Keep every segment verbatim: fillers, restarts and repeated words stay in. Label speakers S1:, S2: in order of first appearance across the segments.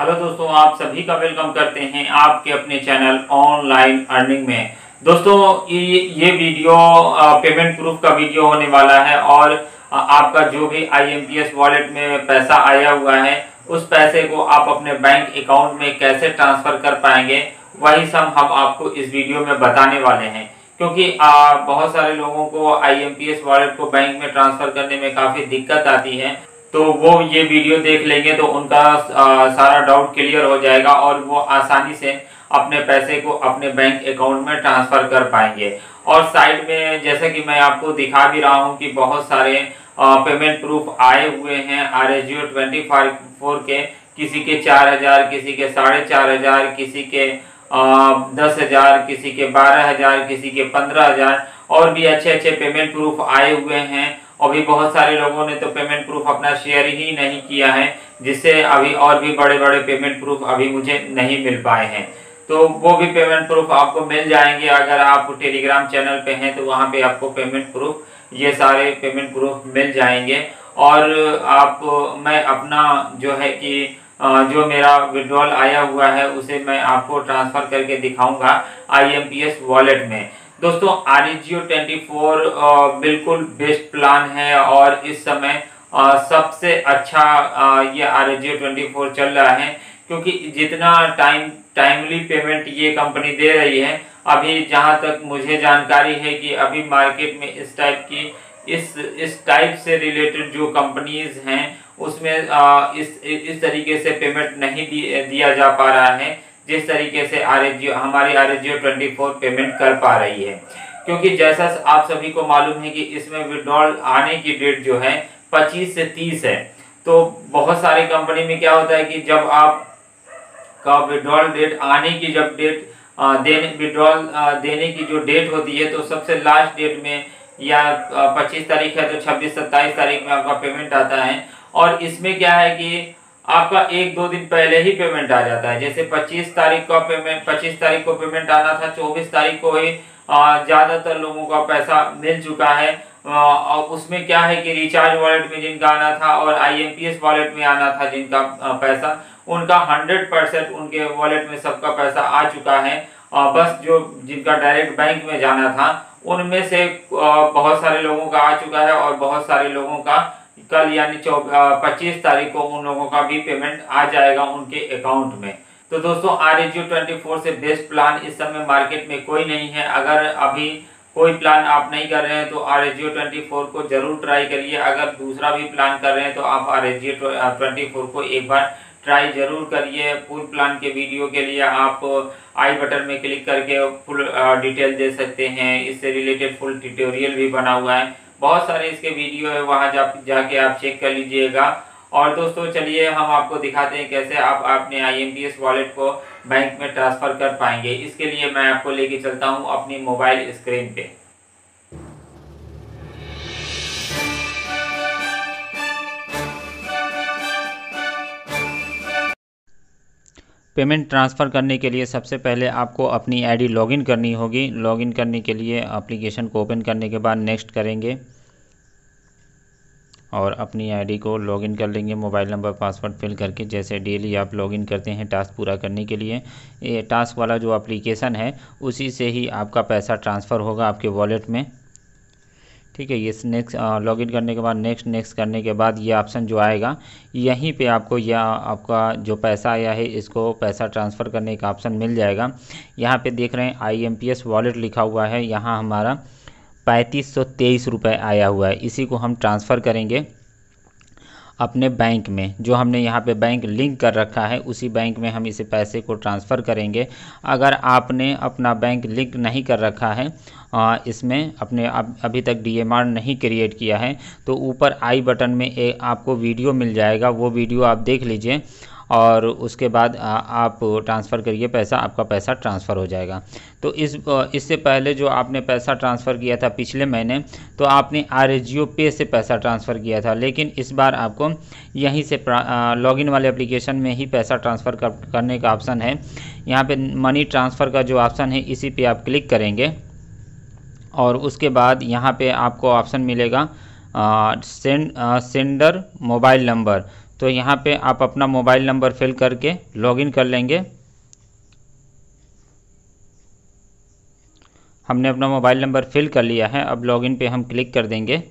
S1: Hello दोस्तों, आप सभी का वेलकम करते हैं आपके अपने चैनल ऑनलाइन अर्निंग में। दोस्तों ये ये वीडियो पेमेंट प्रूफ का वीडियो होने वाला है और आपका जो भी I M P S wallet में पैसा आया हुआ है उस पैसे को आप अपने बैंक अकाउंट में कैसे ट्रांसफ़र कर पाएंगे, वही सब हम आपको इस वीडियो में बताने वाले हैं। क्योंकि आ, बहुत सारे लोगों को I M P S wallet को बैंक में ट्रांसफ़र करने में काफ़ी दिक्कत आती है, तो वो ये वीडियो देख लेंगे तो उनका आ, सारा डाउट क्लियर हो जाएगा और वो आसानी से अपने पैसे को अपने बैंक अकाउंट में ट्रांसफ़र कर पाएंगे। और साइड में जैसे कि मैं आपको दिखा भी रहा हूँ कि बहुत सारे आ, पेमेंट प्रूफ आए हुए हैं R S Jio twenty four के, किसी के चार हज़ार, किसी के साढ़े चार हज़ार, किसी के दस हज़ार, किसी के बारह हज़ार, किसी के पंद्रह हज़ार और भी अच्छे अच्छे पेमेंट प्रूफ आए हुए हैं। अभी बहुत सारे लोगों ने तो पेमेंट प्रूफ अपना शेयर ही नहीं किया है, जिससे अभी और भी बड़े बड़े पेमेंट प्रूफ अभी मुझे नहीं मिल पाए हैं। तो वो भी पेमेंट प्रूफ आपको मिल जाएंगे। अगर आप टेलीग्राम चैनल पे हैं तो वहाँ पे आपको पेमेंट प्रूफ, ये सारे पेमेंट प्रूफ मिल जाएंगे। और आप मैं अपना जो है कि जो मेरा विड्रॉल आया हुआ है उसे मैं आपको ट्रांसफ़र करके दिखाऊंगा I M P S wallet में। दोस्तों R S Jio twenty four बिल्कुल बेस्ट प्लान है और इस समय आ, सबसे अच्छा आ, ये R S Jio twenty four चल रहा है, क्योंकि जितना टाइम टाइमली पेमेंट ये कंपनी दे रही है। अभी जहां तक मुझे जानकारी है कि अभी मार्केट में इस टाइप की इस इस टाइप से रिलेटेड जो कंपनीज हैं उसमें आ, इस इस तरीके से पेमेंट नहीं दी, दिया जा पा रहा है जिस तरीके से आर एस जियो हमारी R S Jio twenty four payment कर पा रही है। क्योंकि जैसा आप सभी को मालूम है कि इसमें विड्रॉल आने की डेट जो है पच्चीस से तीस है। तो बहुत सारी कंपनी में क्या होता है कि जब आप का विड्रॉल डेट आने की जब डेट देने विड्रॉल देने की जो डेट होती है तो सबसे लास्ट डेट में या पच्चीस तारीख है तो छब्बीस सत्ताईस तारीख में आपका पेमेंट आता है। और इसमें क्या है कि आपका एक दो दिन पहले ही पेमेंट आ जाता है। जैसे पच्चीस तारीख का पेमेंट पच्चीस तारीख को पेमेंट आना था, चौबीस तारीख को ही ज़्यादातर लोगों का पैसा मिल चुका है। और उसमें क्या है कि रिचार्ज वॉलेट में जिनका आना था और I M P S wallet में आना था जिनका पैसा, उनका हंड्रेड परसेंट उनके वॉलेट में सबका पैसा आ चुका है। बस जो जिनका डायरेक्ट बैंक में जाना था उनमें से बहुत सारे लोगों का आ चुका है और बहुत सारे लोगों का कल यानी पच्चीस तारीख को उन लोगों का भी पेमेंट आ जाएगा उनके अकाउंट में। तो दोस्तों R S Jio twenty four से बेस्ट प्लान इस समय मार्केट में कोई नहीं है। अगर अभी कोई प्लान आप नहीं कर रहे हैं तो R S Jio twenty four को जरूर ट्राई करिए। अगर दूसरा भी प्लान कर रहे हैं तो आप R S Jio twenty four को एक बार ट्राई जरूर करिए। फुल प्लान के वीडियो के लिए आप आई बटन में क्लिक करके फुल डिटेल दे सकते हैं। इससे रिलेटेड फुल ट्यूटोरियल भी बना हुआ है, बहुत सारे इसके वीडियो है, वहाँ जा जाके आप चेक कर लीजिएगा। और दोस्तों चलिए हम आपको दिखाते हैं कैसे आप अपने I M P S wallet को बैंक में ट्रांसफ़र कर पाएंगे। इसके लिए मैं आपको लेके चलता हूँ अपनी मोबाइल स्क्रीन पे।
S2: पेमेंट ट्रांसफ़र करने के लिए सबसे पहले आपको अपनी आईडी लॉगिन करनी होगी। लॉगिन करने के लिए एप्लीकेशन को ओपन करने के बाद नेक्स्ट करेंगे और अपनी आईडी को लॉगिन कर लेंगे मोबाइल नंबर पासवर्ड फिल करके। जैसे डेली आप लॉगिन करते हैं टास्क पूरा करने के लिए, ये टास्क वाला जो एप्लीकेशन है उसी से ही आपका पैसा ट्रांसफ़र होगा आपके वॉलेट में। ठीक है, ये नेक्स्ट लॉगिन करने के बाद नेक्स्ट नेक्स्ट करने के बाद ये ऑप्शन जो आएगा यहीं पे आपको यह आपका जो पैसा आया है इसको पैसा ट्रांसफ़र करने का ऑप्शन मिल जाएगा। यहाँ पे देख रहे हैं I M P S wallet लिखा हुआ है, यहाँ हमारा पैंतीस सौ तेईस रुपये आया हुआ है। इसी को हम ट्रांसफ़र करेंगे अपने बैंक में। जो हमने यहाँ पे बैंक लिंक कर रखा है उसी बैंक में हम इसे पैसे को ट्रांसफ़र करेंगे। अगर आपने अपना बैंक लिंक नहीं कर रखा है, आ, इसमें अपने अब अभी तक डी एम आर नहीं क्रिएट किया है, तो ऊपर आई बटन में एक आपको वीडियो मिल जाएगा, वो वीडियो आप देख लीजिए और उसके बाद आ, आप ट्रांसफ़र करिए पैसा, आपका पैसा ट्रांसफ़र हो जाएगा। तो इस इससे पहले जो आपने पैसा ट्रांसफ़र किया था पिछले महीने, तो आपने आर एस जियो पे से पैसा ट्रांसफ़र किया था, लेकिन इस बार आपको यहीं से लॉगिन वाले एप्लीकेशन में ही पैसा ट्रांसफ़र कर, करने का ऑप्शन है। यहाँ पे मनी ट्रांसफ़र का जो ऑप्शन है इसी पे आप क्लिक करेंगे और उसके बाद यहाँ पे आपको ऑप्शन मिलेगा सेंड सेंडर मोबाइल नंबर। तो यहाँ पे आप अपना मोबाइल नंबर फिल करके लॉगिन कर लेंगे। हमने अपना मोबाइल नंबर फिल कर लिया है। अब लॉगिन पे हम क्लिक कर देंगे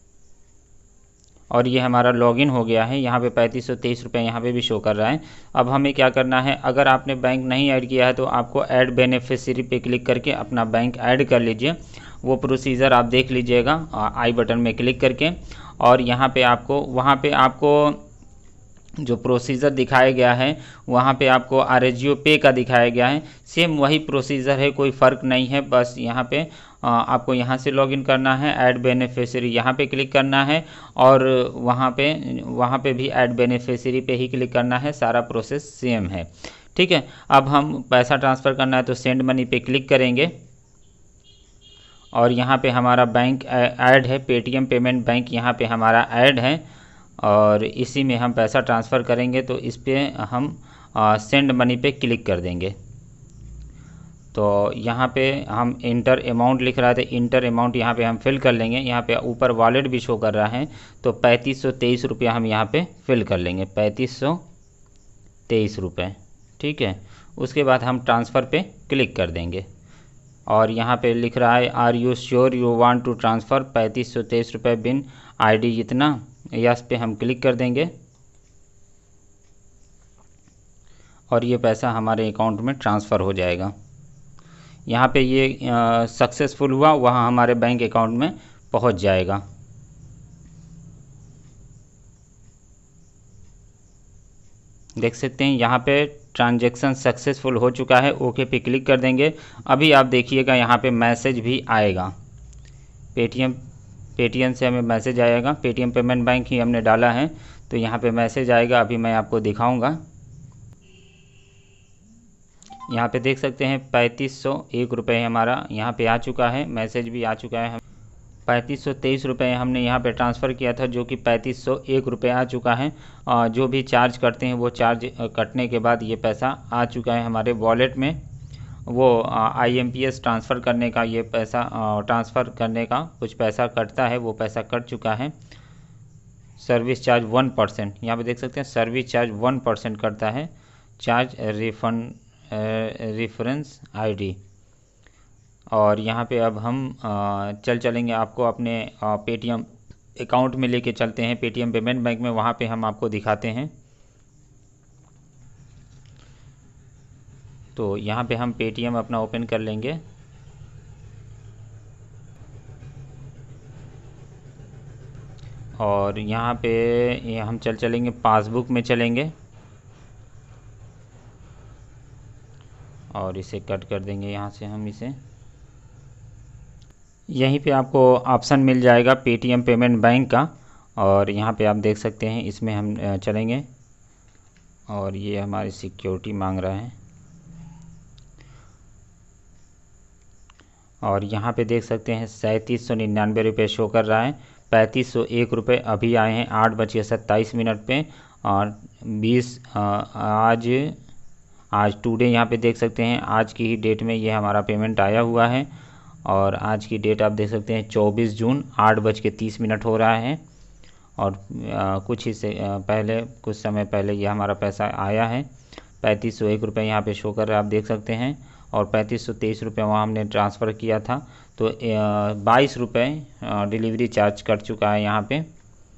S2: और ये हमारा लॉगिन हो गया है। यहाँ पे पैंतीस सौ तेईस रुपये यहाँ पे भी शो कर रहा है। अब हमें क्या करना है, अगर आपने बैंक नहीं ऐड किया है तो आपको ऐड बेनिफिशियरी पे क्लिक करके अपना बैंक ऐड कर लीजिए। वो प्रोसीजर आप देख लीजिएगा आई बटन में क्लिक करके। और यहाँ पे आपको वहाँ पे आपको जो प्रोसीजर दिखाया गया है वहाँ पे आपको आरएसजीओ पे का दिखाया गया है। सेम वही प्रोसीजर है, कोई फ़र्क नहीं है। बस यहाँ पे आपको यहाँ से लॉगिन करना है, ऐड बेनिफिशियरी यहाँ पे क्लिक करना है और वहाँ पे वहाँ पे भी ऐड बेनिफिशियरी पे ही क्लिक करना है। सारा प्रोसेस सेम है, ठीक है। अब हम पैसा ट्रांसफ़र करना है तो सेंड मनी पे क्लिक करेंगे और यहाँ पे हमारा बैंक ऐड है, पेटीएम पेमेंट बैंक यहाँ पे हमारा ऐड है और इसी में हम पैसा ट्रांसफ़र करेंगे। तो इस पर हम सेंड मनी पे क्लिक कर देंगे। तो यहाँ पे हम इंटर अमाउंट लिख रहा था, इंटर अमाउंट यहाँ पे हम फिल कर लेंगे। यहाँ पे ऊपर वॉलेट भी शो कर रहा है तो पैंतीस सौ तेईस रुपया हम यहाँ पे फिल कर लेंगे, पैंतीस सौ तेईस रुपये, ठीक है। उसके बाद हम ट्रांसफ़र पे क्लिक कर देंगे और यहाँ पे लिख रहा है are you sure you want to transfer पैंतीस सौ तेईस रुपये बिन आईडी इतना, यस पे हम क्लिक कर देंगे और ये पैसा हमारे अकाउंट में ट्रांसफ़र हो जाएगा। यहाँ पे ये सक्सेसफुल हुआ, वहाँ हमारे बैंक अकाउंट में पहुँच जाएगा। देख सकते हैं यहाँ पे ट्रांजैक्शन सक्सेसफुल हो चुका है। ओके पे क्लिक कर देंगे। अभी आप देखिएगा यहाँ पे मैसेज भी आएगा, पेटीएम पेटीएम से हमें मैसेज आएगा। पेटीएम पेमेंट बैंक ही हमने डाला है तो यहाँ पे मैसेज आएगा। अभी मैं आपको दिखाऊंगा। यहाँ पे देख सकते हैं पैंतीस सौ एक रुपये हमारा यहाँ पे आ चुका है, मैसेज भी आ चुका है। पैंतीस सौ तेईस रुपये हमने यहाँ पे ट्रांसफ़र किया था जो कि पैंतीस सौ एक रुपये आ चुका है। जो भी चार्ज करते हैं वो चार्ज कटने के बाद ये पैसा आ चुका है हमारे वॉलेट में। वो आईएमपीएस ट्रांसफ़र करने का ये पैसा ट्रांसफ़र करने का कुछ पैसा कटता है, वो पैसा कट चुका है। सर्विस चार्ज वन परसेंट यहाँ पर देख सकते हैं, सर्विस चार्ज वन परसेंट कटता है। Charge refund reference ID. और यहाँ पे अब हम चल चलेंगे आपको अपने पेटीएम अकाउंट में लेके चलते हैं, पेटीएम पेमेंट बैंक में। वहाँ पे हम आपको दिखाते हैं। तो यहाँ पे हम पेटीएम अपना ओपन कर लेंगे और यहाँ पे ये हम चल चलेंगे पासबुक में चलेंगे और इसे कट कर देंगे यहाँ से हम इसे। यहीं पे आपको ऑप्शन मिल जाएगा पेटीएम पेमेंट बैंक का और यहाँ पे आप देख सकते हैं इसमें हम चलेंगे और ये हमारी सिक्योरिटी मांग रहा है। और यहाँ पे देख सकते हैं सैंतीस सौ निन्यानवे रुपये शो कर रहा है। पैंतीस सौ एक रुपये अभी आए हैं आठ बज के सत्ताईस मिनट पे और बीस आज आज टुडे यहाँ पे देख सकते हैं आज की ही डेट में ये हमारा पेमेंट आया हुआ है। और आज की डेट आप देख सकते हैं चौबीस जून आठ बज के तीस मिनट हो रहा है और आ, कुछ ही से आ, पहले कुछ समय पहले ये हमारा पैसा आया है। पैंतीस सौ एक रुपये यहाँ पे शो कर रहा है, आप देख सकते हैं। और पैंतीस सौ तेईस रुपये वहाँ हमने ट्रांसफ़र किया था तो बाईस रुपये डिलीवरी चार्ज कट चुका है यहाँ पे।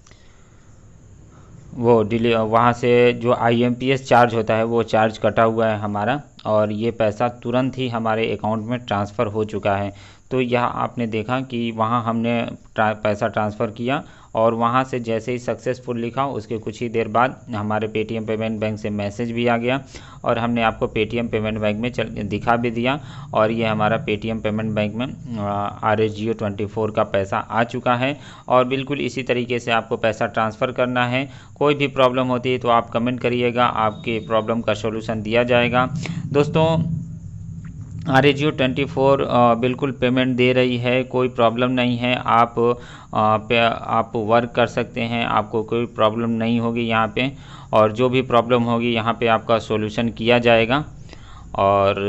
S2: वो डिली वहाँ से जो आईएमपीएस चार्ज होता है वो चार्ज कटा हुआ है हमारा और ये पैसा तुरंत ही हमारे अकाउंट में ट्रांसफ़र हो चुका है। तो यह आपने देखा कि वहाँ हमने ट्रा, पैसा ट्रांसफ़र किया और वहाँ से जैसे ही सक्सेसफुल लिखा उसके कुछ ही देर बाद हमारे पेटीएम पेमेंट बैंक से मैसेज भी आ गया और हमने आपको पेटीएम पेमेंट बैंक में चल दिखा भी दिया। और ये हमारा पेटीएम पेमेंट बैंक में R S Jio twenty four का पैसा आ चुका है। और बिल्कुल इसी तरीके से आपको पैसा ट्रांसफ़र करना है। कोई भी प्रॉब्लम होती है तो आप कमेंट करिएगा, आपके प्रॉब्लम का सॉल्यूशन दिया जाएगा। दोस्तों R S Jio twenty four बिल्कुल पेमेंट दे रही है, कोई प्रॉब्लम नहीं है। आप आ, पे आप वर्क कर सकते हैं, आपको कोई प्रॉब्लम नहीं होगी यहाँ पे। और जो भी प्रॉब्लम होगी यहाँ पे आपका सॉल्यूशन किया जाएगा। और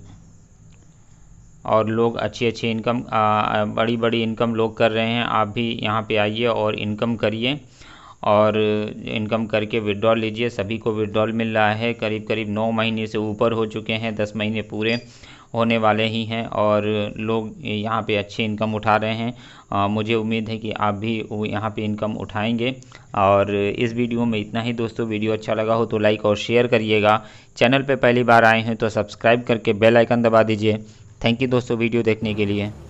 S2: और लोग अच्छी अच्छी इनकम बड़ी बड़ी इनकम लोग कर रहे हैं, आप भी यहाँ पे आइए और इनकम करिए। और इनकम करके विड्रॉल लीजिए। सभी को विड्रॉल मिल रहा है, करीब करीब नौ महीने से ऊपर हो चुके हैं, दस महीने पूरे होने वाले ही हैं और लोग यहाँ पे अच्छी इनकम उठा रहे हैं। आ, मुझे उम्मीद है कि आप भी यहाँ पे इनकम उठाएंगे। और इस वीडियो में इतना ही दोस्तों। वीडियो अच्छा लगा हो तो लाइक और शेयर करिएगा। चैनल पे पहली बार आए हैं तो सब्सक्राइब करके बेल आइकन दबा दीजिए। थैंक यू दोस्तों वीडियो देखने के लिए।